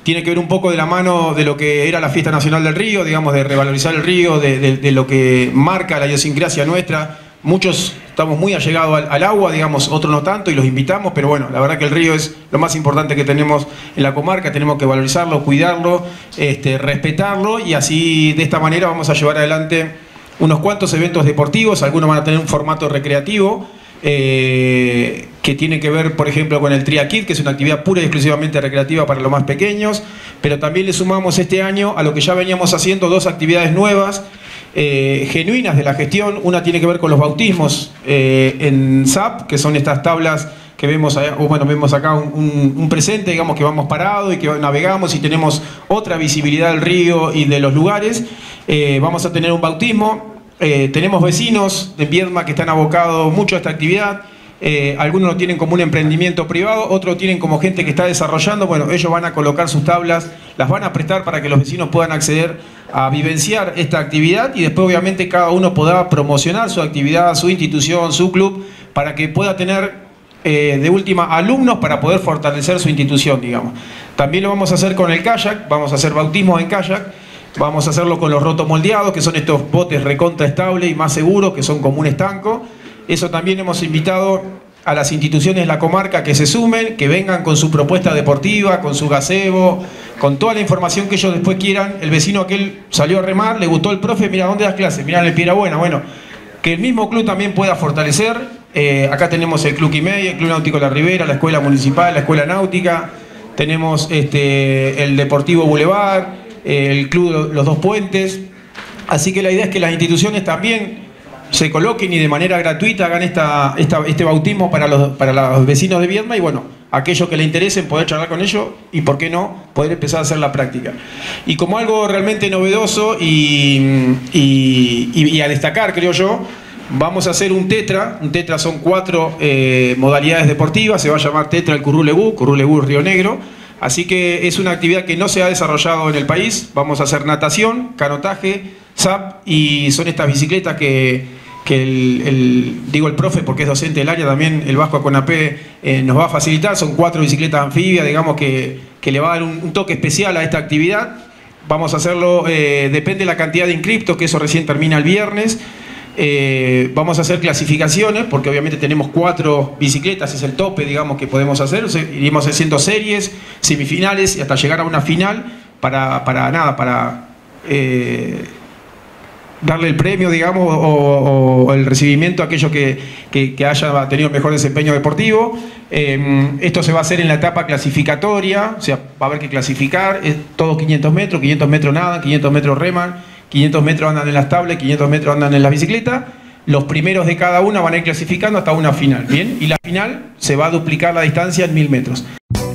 tiene que ver un poco de la mano de lo que era la Fiesta Nacional del Río, digamos, de revalorizar el río, de lo que marca la idiosincrasia nuestra. Muchos estamos muy allegados al agua, digamos, otros no tanto, y los invitamos, pero bueno, la verdad que el río es lo más importante que tenemos en la comarca, tenemos que valorizarlo, cuidarlo, respetarlo, y así, de esta manera, vamos a llevar adelante unos cuantos eventos deportivos. Algunos van a tener un formato recreativo, que tiene que ver, por ejemplo, con el Triakid, que es una actividad pura y exclusivamente recreativa para los más pequeños, pero también le sumamos este año a lo que ya veníamos haciendo 2 actividades nuevas, genuinas de la gestión. Una tiene que ver con los bautismos en SAP, que son estas tablas que vemos, bueno, vemos acá un presente, digamos, que vamos parados y que navegamos y tenemos otra visibilidad del río y de los lugares. Vamos a tener un bautismo. Tenemos vecinos de Viedma que están abocados mucho a esta actividad. Algunos lo tienen como un emprendimiento privado, otros lo tienen como gente que está desarrollando. Bueno, ellos van a colocar sus tablas, las van a prestar para que los vecinos puedan acceder a vivenciar esta actividad, y después obviamente cada uno podrá promocionar su actividad, su institución, su club, para que pueda tener de última alumnos para poder fortalecer su institución, digamos. También lo vamos a hacer con el kayak, vamos a hacer bautismos en kayak. Vamos a hacerlo con los rotomoldeados, que son estos botes recontra estables y más seguros, que son como un estanco. Eso también hemos invitado a las instituciones de la comarca que se sumen, que vengan con su propuesta deportiva, con su gazebo, con toda la información que ellos después quieran. El vecino aquel salió a remar, le gustó el profe, mira, ¿dónde das clases? Mirá, en el Piedrabuena. Bueno, que el mismo club también pueda fortalecer. Acá tenemos el Club Quimei, el Club Náutico La Ribera, la Escuela Municipal, la Escuela Náutica. Tenemos el Deportivo Boulevard, el Club Los Dos Puentes. Así que la idea es que las instituciones también se coloquen y de manera gratuita hagan este bautismo para los vecinos de Viedma, y bueno, aquellos que les interesen poder charlar con ellos y, por qué no, poder empezar a hacer la práctica. Y como algo realmente novedoso y a destacar, creo yo, vamos a hacer un tetra. Un tetra son 4 modalidades deportivas, se va a llamar Tetra el Currulegú Río Negro. Así que es una actividad que no se ha desarrollado en el país. Vamos a hacer natación, canotaje, SAP, y son estas bicicletas que digo el profe porque es docente del área también, el Vasco Aconapé, nos va a facilitar. Son 4 bicicletas anfibias, digamos, que le va a dar un toque especial a esta actividad. Vamos a hacerlo, depende de la cantidad de inscriptos, que eso recién termina el viernes. Vamos a hacer clasificaciones, porque obviamente tenemos 4 bicicletas, es el tope, digamos, que podemos hacer. O sea, iremos haciendo series, semifinales y hasta llegar a una final para darle el premio, digamos, o el recibimiento a aquellos que haya tenido mejor desempeño deportivo. Esto se va a hacer en la etapa clasificatoria, o sea, va a haber que clasificar, es todo 500 metros nadan, 500 metros reman, 500 metros andan en las tablas, 500 metros andan en las bicicletas. Los primeros de cada una van a ir clasificando hasta una final, ¿bien? Y la final se va a duplicar la distancia en 1000 metros.